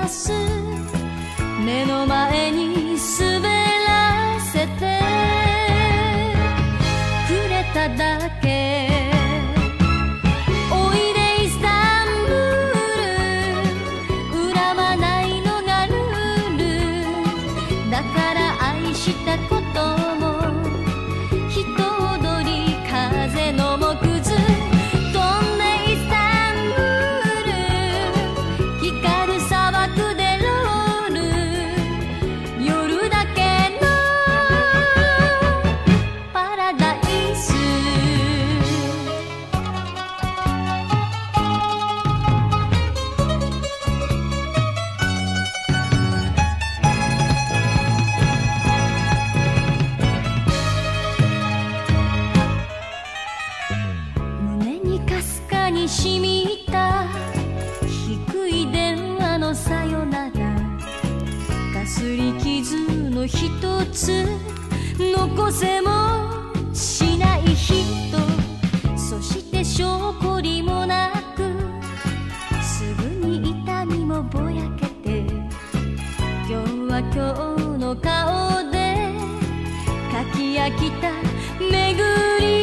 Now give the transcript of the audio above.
ます目の前に滑らせてくれただけおいでイスタンブール恨まないのがルールだから愛したことも人踊り風の木図しみた低い電話のさよならかすり傷の一つ残せもしない人そして証拠りもなくすぐに痛みもぼやけて今日は今日の顔で書き飽きた巡り